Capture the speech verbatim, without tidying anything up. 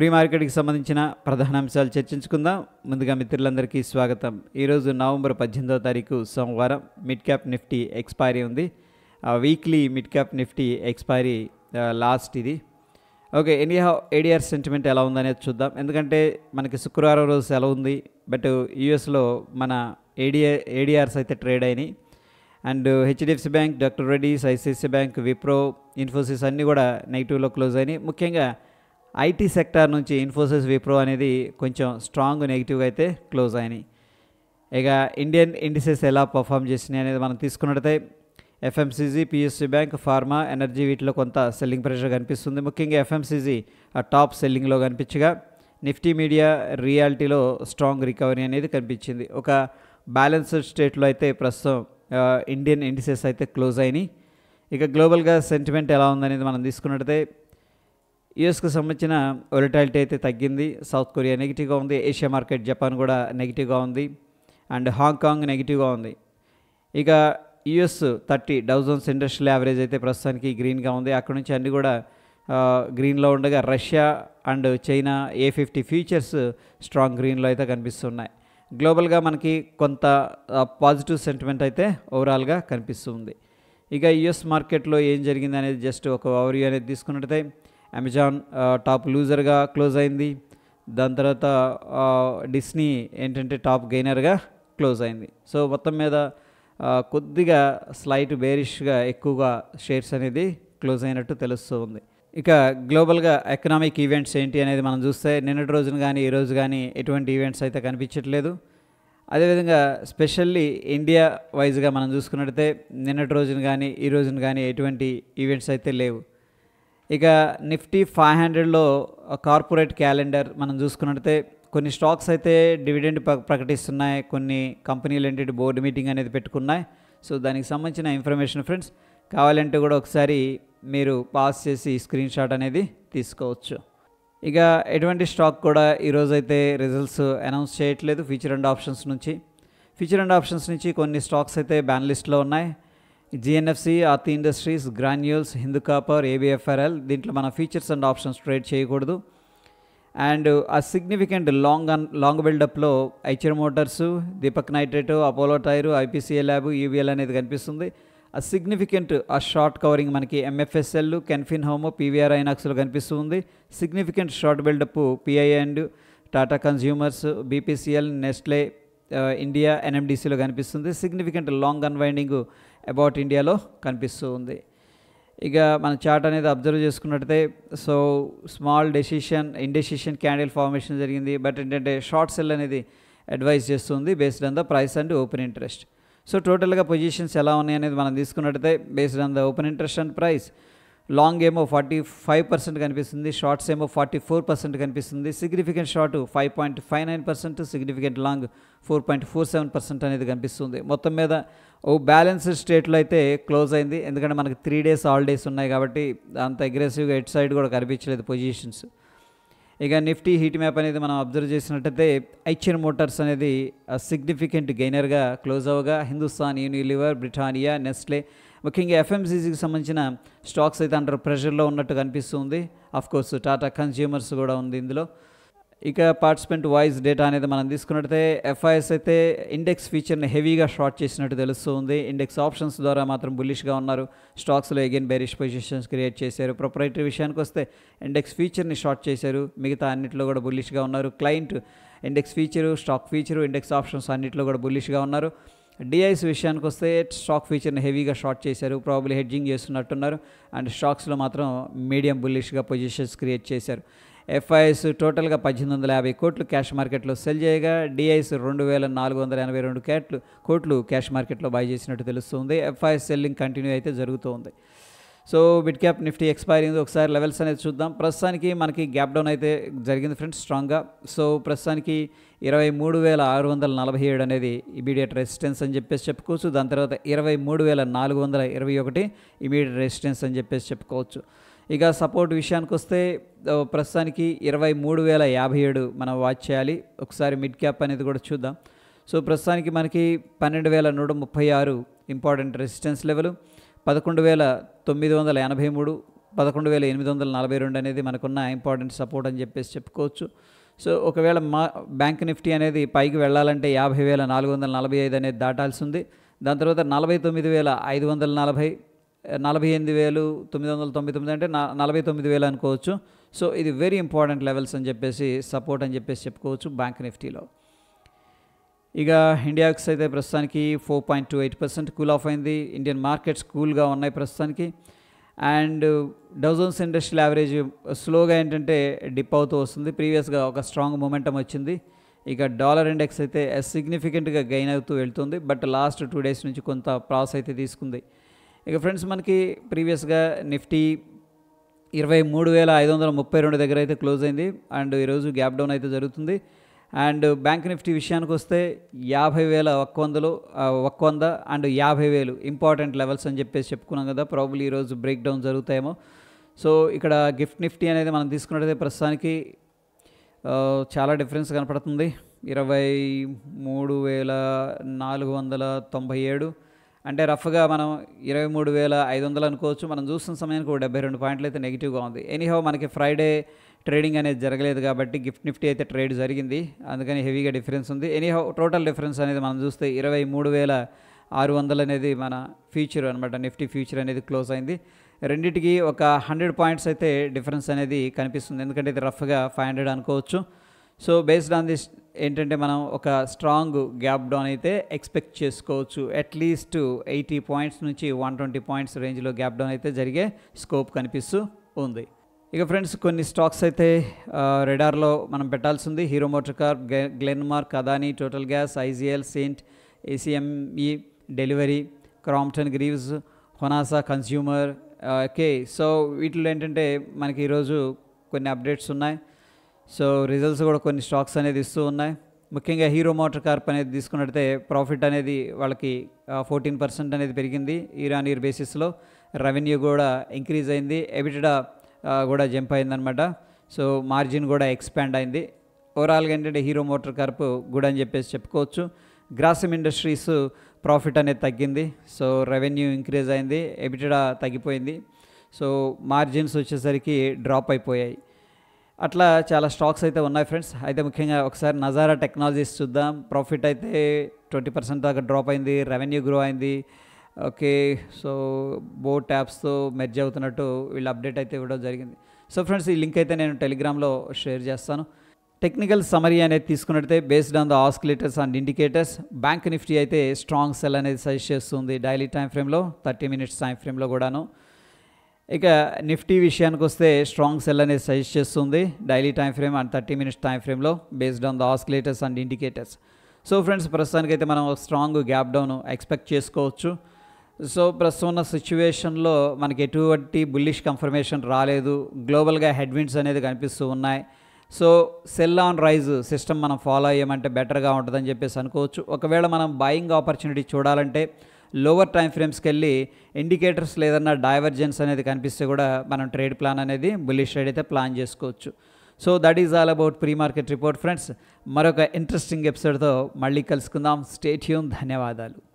Pre మార్కెట్కి సంబంధించిన ప్రధాన అంశాలు చర్చించుకుందాం. ముందుగా మిత్రులందరికీ స్వాగతం. ఈరోజు నవంబర్ పద్దెనిమిదవ తారీఖు సోమవారం. మిడ్ క్యాప్ నిఫ్టీ ఎక్స్పైరీ ఉంది. Weekly mid cap Nifty expiry last ఇది. ఓకే, ఎనీహౌ ఏడిఆర్ సెంటిమెంట్ ఎలా ఉందనేది చూద్దాం. ఎందుకంటే మనకి శుక్రవారం రోజు సెలవు ఉంది, బట్ యూఎస్లో మన ఏడిఆర్ ఏడిఆర్స్ అయితే ట్రేడ్ అయినాయి. And HDFC bank, doctor Reddy's, ICICI bank, Wipro, Infosys అన్నీ కూడా నెగిటివ్లో క్లోజ్ అయినాయి. ముఖ్యంగా ఐటీ సెక్టార్ నుంచి ఇన్ఫోసిస్, విప్రో అనేది కొంచెం స్ట్రాంగ్ నెగిటివ్గా అయితే క్లోజ్ అయినాయి. ఇక ఇండియన్ ఇండిసెస్ ఎలా పర్ఫామ్ చేసినాయి అనేది మనం తీసుకున్నట్టయితే FMCG, PSC bank, pharma, energy వీటిలో కొంత సెల్లింగ్ ప్రెషర్ కనిపిస్తుంది. ముఖ్యంగా ఎఫ్ఎంసీజీ ఆ టాప్ సెల్లింగ్లో కనిపించగా నిఫ్టీ మీడియా, రియాలిటీలో స్ట్రాంగ్ రికవరీ అనేది కనిపించింది. ఒక బ్యాలెన్స్డ్ స్టేట్లో అయితే ప్రస్తుతం ఇండియన్ ఇండిసెస్ అయితే క్లోజ్ అయినాయి. ఇక గ్లోబల్గా సెంటిమెంట్ ఎలా ఉందనేది మనం తీసుకున్నట్టయితే యూఎస్కి సంబంధించిన వొలటాలిటీ అయితే తగ్గింది. సౌత్ కొరియా నెగిటివ్గా ఉంది. ఏషియా మార్కెట్, జపాన్ కూడా నెగిటివ్గా ఉంది. అండ్ హాంకాంగ్ నెగిటివ్గా ఉంది. ఇక US thirty Dow Jones industrial average అయితే ప్రస్తుతానికి గ్రీన్గా ఉంది. అక్కడ నుంచి అన్నీ కూడా గ్రీన్లో ఉండగా Russia and China A fifty futures strong గ్రీన్లో అయితే కనిపిస్తున్నాయి. గ్లోబల్గా మనకి కొంత పాజిటివ్ సెంటిమెంట్ అయితే ఓవరాల్గా కనిపిస్తుంది. ఇక యూఎస్ మార్కెట్లో ఏం జరిగింది అనేది జస్ట్ ఒక ఓవర్వ్యూ అనేది తీసుకున్నట్టయితే అమెజాన్ టాప్ లూజర్గా క్లోజ్ అయింది. దాని తర్వాత డిస్నీ ఏంటంటే టాప్ గెయినర్గా క్లోజ్ అయింది. సో మొత్తం మీద కొద్దిగా స్లైట్ బేరిష్గా ఎక్కువగా షేర్స్ అనేది క్లోజ్ అయినట్టు తెలుస్తూ ఉంది. ఇక గ్లోబల్గా ఎకనామిక్ ఈవెంట్స్ ఏంటి అనేది మనం చూస్తే నిన్నటి రోజున కానీ ఈ రోజు కానీ ఎటువంటి ఈవెంట్స్ అయితే కనిపించట్లేదు. అదేవిధంగా స్పెషల్లీ ఇండియా వైజ్గా మనం చూసుకున్నట్టయితే నిన్నటి రోజున కానీ ఈ రోజున కానీ ఎటువంటి ఈవెంట్స్ అయితే లేవు. ఇక నిఫ్టీ ఫైవ్ హండ్రెడ్లో కార్పొరేట్ క్యాలెండర్ మనం చూసుకున్నట్టయితే కొన్ని స్టాక్స్ అయితే డివిడెండ్ ప్రకటిస్తున్నాయి, కొన్ని కంపెనీలు ఏంటంటే బోర్డు మీటింగ్ అనేది పెట్టుకున్నాయి. సో దానికి సంబంధించిన ఇన్ఫర్మేషన్ ఫ్రెండ్స్ కావాలంటే కూడా ఒకసారి మీరు పాస్ చేసి స్క్రీన్ షాట్ అనేది తీసుకోవచ్చు. ఇక ఎటువంటి స్టాక్ కూడా ఈరోజైతే రిజల్ట్స్ అనౌన్స్ చేయట్లేదు ఫ్యూచర్ అండ్ ఆప్షన్స్ నుంచి. ఫ్యూచర్ అండ్ ఆప్షన్స్ నుంచి కొన్ని స్టాక్స్ అయితే బ్యాన్ లిస్ట్లో ఉన్నాయి. GNFC, Aarti industries, granules, Hindu copper, ABFRL దీంట్లో మన ఫీచర్స్ అండ్ ఆప్షన్స్ ట్రేడ్ చేయకూడదు. అండ్ ఆ సిగ్నిఫికెంట్ లాంగ్ అన్ లాంగ్ బిల్డప్లో Eicher motors, Deepak nitrate, Apollo tyre, IPCA lab, UVL అనేది కనిపిస్తుంది. ఆ సిగ్నిఫికెంట్ ఆ షార్ట్ కవరింగ్ మనకి ఎంఎఫ్ఎస్ఎల్, కెన్ఫిన్ హోమో, పీవీఆర్ ఐనాక్స్లో కనిపిస్తుంది. Significant short buildup PI and Tata consumers, BPCL, Nestle India, ఎన్ఎండిసిలో కనిపిస్తుంది. సిగ్నిఫికెంట్ లాంగ్ అన్వైండింగ్ అబౌట్ ఇండియాలో కనిపిస్తూ ఉంది. ఇక మన చార్ట్ అనేది అబ్జర్వ్ చేసుకున్నట్టయితే so small decision indecision candle formation జరిగింది. బట్ ఏంటంటే షార్ట్ సెల్ అనేది అడ్వైజ్ చేస్తుంది based on the price and open interest. So టోటల్గా పొజిషన్స్ ఎలా ఉన్నాయి అనేది మనం తీసుకున్నట్టయితే based on the open interest and price long ఏమో ఫార్టీ ఫైవ్ పర్సెంట్ కనిపిస్తుంది, షార్ట్స్ ఏమో ఫార్టీ ఫోర్ పర్సెంట్ కనిపిస్తుంది. Significant short five point five nine percent, significant long four point four seven percent అనేది కనిపిస్తుంది. మొత్తం మీద ఓ బ్యాలెన్స్డ్ స్టేట్లో అయితే క్లోజ్ అయింది. ఎందుకంటే మనకి త్రీ డేస్ హాలిడేస్ ఉన్నాయి కాబట్టి అంత అగ్రెసివ్గా ఎట్ సైడ్ కూడా కనిపించలేదు పొజిషన్స్. ఇక నిఫ్టీ హీట్ మ్యాప్ అనేది మనం అబ్జర్వ్ చేసినట్టయితే ఐచర్ మోటార్స్ అనేది సిగ్నిఫికెంట్ గెయినర్గా క్లోజ్ అవ్వగా హిందుస్థాన్ యూనిలివర్, బ్రిటానియా, నెస్ట్లే ముఖ్యంగా ఎఫ్ఎంసీజీకి సంబంధించిన స్టాక్స్ అయితే అండర్ ప్రెషర్లో ఉన్నట్టు కనిపిస్తుంది. అఫ్కోర్స్ టాటా కన్జ్యూమర్స్ కూడా ఉంది ఇందులో. ఇక పార్టిసిపెంట్ వాయిస్ డేటా అనేది మనం తీసుకున్నట్టయితే ఎఫ్ఐఎస్ అయితే ఇండెక్స్ ఫీచర్ని హెవీగా షార్ట్ చేసినట్టు తెలుస్తుంది. ఇండెక్స్ ఆప్షన్స్ ద్వారా మాత్రం బుల్లిష్గా ఉన్నారు. స్టాక్స్లో అగైన్ బెరిష్ పొజిషన్స్ క్రియేట్ చేశారు. ప్రొప్రైటరీ విషయానికి వస్తే ఇండెక్స్ ఫీచర్ని షార్ట్ చేశారు, మిగతా అన్నింటిలో కూడా బుల్లిష్గా ఉన్నారు. Client index feature, stock feature, index options అన్నింటిలో కూడా బుల్లిష్గా ఉన్నారు. డిఐస్ విషయానికి వస్తే స్టాక్ ఫీచర్ని హెవీగా షార్ట్ చేశారు, ప్రాబ్లీ హెడ్జింగ్ చేస్తున్నట్టున్నారు. అండ్ స్టాక్స్లో మాత్రం మీడియం బుల్లిష్గా పొజిషన్స్ క్రియేట్ చేశారు. ఎఫ్ఐఎస్ టోటల్గా పద్దెనిమిది వందల యాభై కోట్లు క్యాష్ మార్కెట్లో సెల్ చేయగా డిఐస్ రెండు వేల నాలుగు వందల ఎనభై రెండు క్యాట్లు కోట్లు క్యాష్ మార్కెట్లో బై చేసినట్టు తెలుస్తుంది. ఎఫ్ఐఎస్ సెల్లింగ్ కంటిన్యూ అయితే జరుగుతూ ఉంది. So mid cap Nifty expiry ఉంది. ఒకసారి లెవెల్స్ అనేది చూద్దాం. ప్రస్తుతానికి మనకి గ్యాప్ డౌన్ అయితే జరిగింది ఫ్రెండ్స్ స్ట్రాంగ్గా. సో ప్రస్తుతానికి ఇరవై మూడు వేల ఆరు వందల నలభై ఏడు అనేది ఇమీడియట్ రెసిస్టెన్స్ అని చెప్పేసి చెప్పుకోవచ్చు. దాని తర్వాత ఇరవై మూడు వేల నాలుగు వందల ఇరవై ఒకటి ఇమీడియట్ రెసిస్టెన్స్ అని చెప్పేసి చెప్పుకోవచ్చు. ఇక సపోర్ట్ విషయానికి వస్తే ప్రస్తుతానికి ఇరవై మూడు వేల యాభై ఏడు మనం వాచ్ చేయాలి. ఒకసారి మిడ్ క్యాప్ అనేది కూడా చూద్దాం. సో ప్రస్తుతానికి మనకి పన్నెండు వేల నూట ముప్పై ఆరు ఇంపార్టెంట్ రెసిస్టెన్స్ లెవెల్, పదకొండు వేల తొమ్మిది వందల ఎనభై మూడు పదకొండు వేల ఎనిమిది వందల నలభై రెండు అనేది మనకున్న ఇంపార్టెంట్ సపోర్ట్ అని చెప్పేసి చెప్పుకోవచ్చు. సో ఒకవేళ మా బ్యాంక్ నిఫ్టీ అనేది పైకి వెళ్ళాలంటే యాభై వేల నాలుగు వందల నలభై ఐదు అనేది దాటాల్సి ఉంది. దాని తర్వాత నలభై తొమ్మిది వేల ఐదు వందల నలభై నలభై ఎనిమిది వేలు తొమ్మిది వందల తొంభై తొమ్మిది అంటే నా నలభై తొమ్మిది వేలు అనుకోవచ్చు. సో ఇది వెరీ ఇంపార్టెంట్ లెవెల్స్ అని చెప్పేసి సపోర్ట్ అని చెప్పేసి చెప్పుకోవచ్చు బ్యాంక్ నిఫ్టీలో. ఇక ఇండియాక్స్ అయితే ప్రస్తుతానికి four point two eight percent cool off అయింది. ఇండియన్ మార్కెట్స్ కూల్గా ఉన్నాయి ప్రస్తుతానికి. అండ్ డౌజోన్స్ ఇండస్ట్రియల్ యావరేజ్ స్లోగా ఏంటంటే డిప్ అవుతూ వస్తుంది. ప్రీవియస్గా ఒక స్ట్రాంగ్ మొమెంటం వచ్చింది. ఇక డాలర్ ఇండెక్స్ అయితే సిగ్నిఫికెంట్గా గెయిన్ అవుతూ వెళ్తుంది. బట్ లాస్ట్ టూ డేస్ నుంచి కొంత ప్రాస్ అయితే తీసుకుంది. ఇక ఫ్రెండ్స్ మనకి ప్రీవియస్గా నిఫ్టీ ఇరవై మూడు వేల ఐదు వందల ముప్పై రెండు దగ్గర అయితే క్లోజ్ అయింది. అండ్ ఈరోజు గ్యాప్ డౌన్ అయితే జరుగుతుంది. అండ్ బ్యాంక్ నిఫ్టీ విషయానికి వస్తే యాభై వేల ఒక్క వందలు ఒక్క వంద అండ్ యాభై వేలు ఇంపార్టెంట్ లెవెల్స్ అని చెప్పేసి చెప్పుకున్నాం కదా. ప్రాబబ్లీ ఈరోజు బ్రేక్ డౌన్ జరుగుతాయేమో. సో ఇక్కడ గిఫ్ట్ నిఫ్టీ అనేది మనం తీసుకున్నట్టయితే ప్రస్తుతానికి చాలా డిఫరెన్స్ కనపడుతుంది. ఇరవై మూడు వేల నాలుగు వందల తొంభై ఏడు అంటే రఫ్గా మనం ఇరవై మూడు వేల ఐదు వందలు అనుకోవచ్చు. మనం చూస్తున్న సమయానికి ఒక డెబ్బై రెండు పాయింట్లు అయితే నెగిటివ్గా ఉంది. ఎనీహౌ మనకి ఫ్రైడే ట్రేడింగ్ అనేది జరగలేదు కాబట్టి గిఫ్ట్ నిఫ్టీ అయితే ట్రేడ్ జరిగింది. అందుకని హెవీగా డిఫరెన్స్ ఉంది. ఎనీహౌ టోటల్ డిఫరెన్స్ అనేది మనం చూస్తే ఇరవై మూడు వేల ఆరు వందలు అనేది మన ఫ్యూచర్ అనమాట. నిఫ్టీ ఫ్యూచర్ అనేది క్లోజ్ అయింది. రెండింటికి ఒక హండ్రెడ్ పాయింట్స్ అయితే డిఫరెన్స్ అనేది కనిపిస్తుంది. ఎందుకంటే ఇది రఫ్గా ఫైవ్ హండ్రెడ్ అనుకోవచ్చు. సో బేస్డ్ ఆన్ దిస్ ఏంటంటే మనం ఒక స్ట్రాంగ్ గ్యాప్ డౌన్ అయితే ఎక్స్పెక్ట్ చేసుకోవచ్చు. అట్లీస్ట్ ఎయిటీ పాయింట్స్ నుంచి వన్ ట్వంటీ పాయింట్స్ రేంజ్లో గ్యాప్ డౌన్ అయితే జరిగే స్కోప్ కనిపిస్తూ ఉంది. ఇక ఫ్రెండ్స్ కొన్ని స్టాక్స్ అయితే రెడార్లో మనం పెట్టాల్సి ఉంది. Hero MotoCorp, Glenmark, Adani, Total Gas, IGL, Cyient, ACME, Delhivery, Crompton Greaves, Honasa consumer. Okay, so వీటిలో ఏంటంటే మనకి ఈరోజు కొన్ని అప్డేట్స్ ఉన్నాయి. సో రిజల్ట్స్ కూడా కొన్ని స్టాక్స్ అనేది ఇస్తూ ఉన్నాయి. ముఖ్యంగా హీరో మోటార్ కార్ప్ అనేది తీసుకున్నట్టయితే ప్రాఫిట్ అనేది వాళ్ళకి ఫోర్టీన్ పర్సెంట్ అనేది పెరిగింది ఇయర్ ఆన్ ఇయర్ బేసిస్లో. రెవెన్యూ కూడా ఇంక్రీజ్ అయింది. ఎబిటడా కూడా జంప్ అయిందనమాట. సో మార్జిన్ కూడా ఎక్స్పాండ్ అయింది. ఓవరాల్గా ఏంటంటే హీరో మోటార్ కార్ప్ గుడ్ అని చెప్పేసి చెప్పుకోవచ్చు. గ్రాసిమ్ ఇండస్ట్రీస్ ప్రాఫిట్ అనేది తగ్గింది. సో రెవెన్యూ ఇంక్రీజ్ అయింది, ఎబిటడా తగ్గిపోయింది. సో మార్జిన్స్ వచ్చేసరికి డ్రాప్ అయిపోయాయి. అట్లా చాలా స్టాక్స్ అయితే ఉన్నాయి ఫ్రెండ్స్. అయితే ముఖ్యంగా ఒకసారి నజారా టెక్నాలజీస్ చూద్దాం. ప్రాఫిట్ అయితే ట్వంటీ పర్సెంట్ దాకా డ్రాప్ అయింది, రెవెన్యూ గ్రో అయింది. ఓకే, సో బో ట్యాబ్స్తో మెర్జ్ అవుతున్నట్టు వీళ్ళు అప్డేట్ అయితే ఇవ్వడం జరిగింది. సో ఫ్రెండ్స్ ఈ లింక్ అయితే నేను టెలిగ్రామ్లో షేర్ చేస్తాను. టెక్నికల్ సమరీ అనేది తీసుకున్నట్టయితే based on the oscillators and indicators bank Nifty అయితే స్ట్రాంగ్ సెల్ అనేది సజెస్ట్ చేస్తుంది డైలీ టైం ఫ్రేమ్లో, థర్టీ మినిట్స్ టైం ఫ్రేమ్లో కూడాను. ఇక నిఫ్టీ విషయానికి వస్తే స్ట్రాంగ్ సెల్ అనేది సజెస్ట్ చేస్తుంది daily time frame and thirty minutes time ఫ్రేమ్లో based on the oscillators and indicators. So friends ప్రస్తుతానికైతే మనం స్ట్రాంగ్ గ్యాప్ డౌన్ ఎక్స్పెక్ట్ చేసుకోవచ్చు. సో ప్రస్తుతం ఉన్న సిచ్యువేషన్లో మనకి ఎటువంటి బుల్లిష్ కన్ఫర్మేషన్ రాలేదు. గ్లోబల్గా హెడ్విండ్స్ అనేది కనిపిస్తూ ఉన్నాయి. So sell on rise system మనం ఫాలో అయ్యామంటే బెటర్గా ఉంటుందని చెప్పేసి అనుకోవచ్చు. ఒకవేళ మనం బయింగ్ ఆపర్చునిటీ చూడాలంటే లోవర్ టైం ఫ్రేమ్స్కి వెళ్ళి ఇండికేటర్స్ లేదన్నా డైవర్జెన్స్ అనేది కనిపిస్తే కూడా మనం ట్రేడ్ ప్లాన్ అనేది బుల్లిష్ ట్రేడ్ అయితే ప్లాన్ చేసుకోవచ్చు. So that is all about pre market report friends. మరొక ఇంట్రెస్టింగ్ ఎపిసోడ్తో మళ్ళీ కలుసుకుందాం. Stay tune. ధన్యవాదాలు.